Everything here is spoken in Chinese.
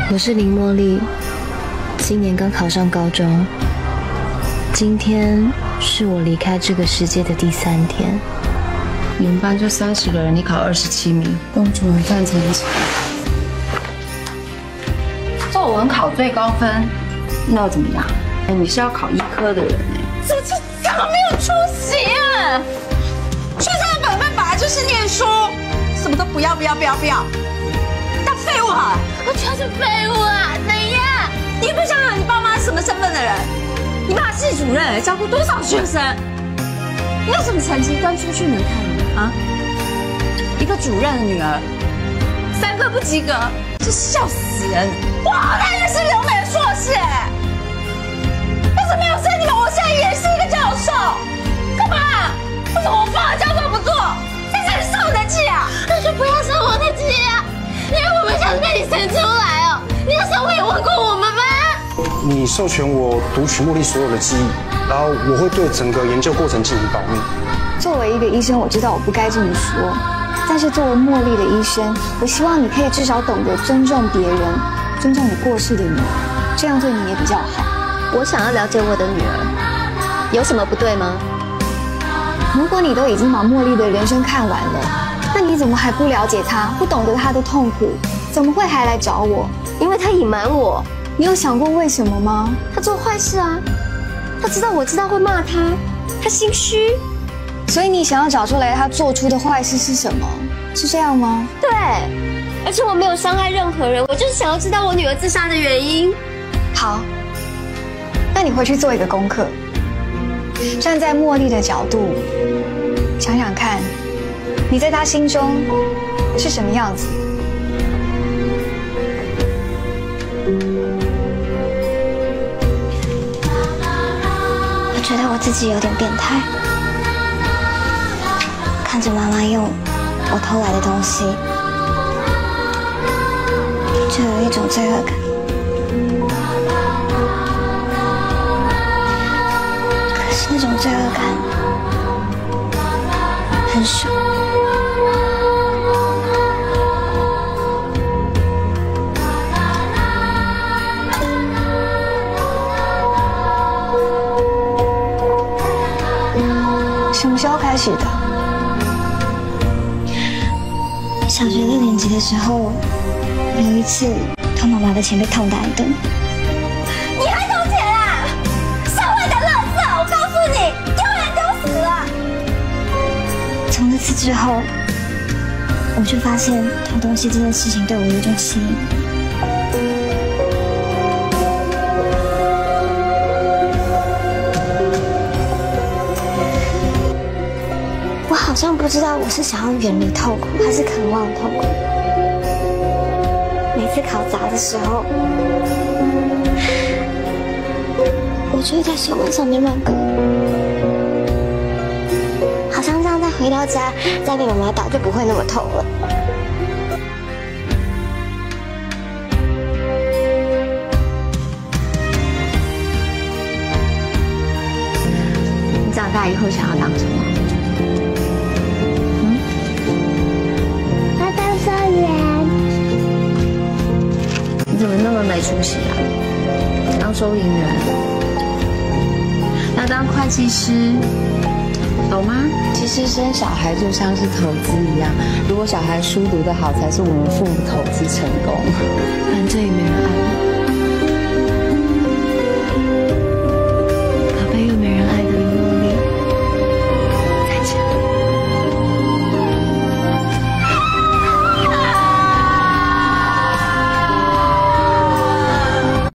我是林茉莉，今年刚考上高中。今天是我离开这个世界的第3天。 你们班就30个人，你考27名，公主很犯成绩。作文考最高分，那又怎么样？哎，你是要考医科的人哎。 这怎么没有出息啊？学生的本分本来就是念书，什么都不要，当废物好了。 我就是废物啊！怎样？ 你不想想你爸妈是什么身份的人？你爸系主任，教过多少学生？你有什么成绩端出去能看吗？啊？一个主任的女儿，3科不及格，这笑死人！我好歹也是留美的硕士哎，要是没有生你们，我现在也是一个教授。干嘛？为什么我放了教授不做？在这里受我的气啊！ 那就不要生我的气啊！因为我们就是被你生出来哦，你有时候会问过我们吗？ 你授权我读取茉莉所有的记忆，然后我会对整个研究过程进行保密。 作为一个医生，我知道我不该这么说，但是作为茉莉的医生，我希望你可以至少懂得尊重别人，尊重你过世的女儿，这样对你也比较好。 我想要了解我的女儿，有什么不对吗？ 如果你都已经把茉莉的人生看完了，那你怎么还不了解她，不懂得她的痛苦？怎么会还来找我？ 因为她隐瞒我。 你有想过为什么吗？ 她做坏事啊，她知道我知道会骂她，她心虚。 所以你想要找出来她做出的坏事是什么？是这样吗？ 对，而且我没有伤害任何人，我就是想要知道我女儿自杀的原因。 好，那你回去做一个功课，站在茉莉的角度，想想看，你在她心中是什么样子？ 我觉得我自己有点变态，看着妈妈用我偷来的东西，就有一种罪恶感。可是那种罪恶感很爽。 什么时候开始的？ 小学6年级的时候，有一次偷妈妈的钱被痛打一顿。 你还偷钱啊？社会的垃圾！我告诉你，丢人丢死了！ 从那次之后，我就发现偷东西这件事情对我有一种吸引。我好像不知道我是想要远离痛苦，还是渴望痛苦。每次考砸的时候，我就会在手腕上面乱割，好像这样再回到家，再被妈妈打就不会那么痛了。 你长大以后想要当什么？你怎么那么没出息啊？当收银员，要当会计师，懂吗？其实生小孩就像是投资一样，如果小孩书读得好，才是我们父母投资成功。反正也没人爱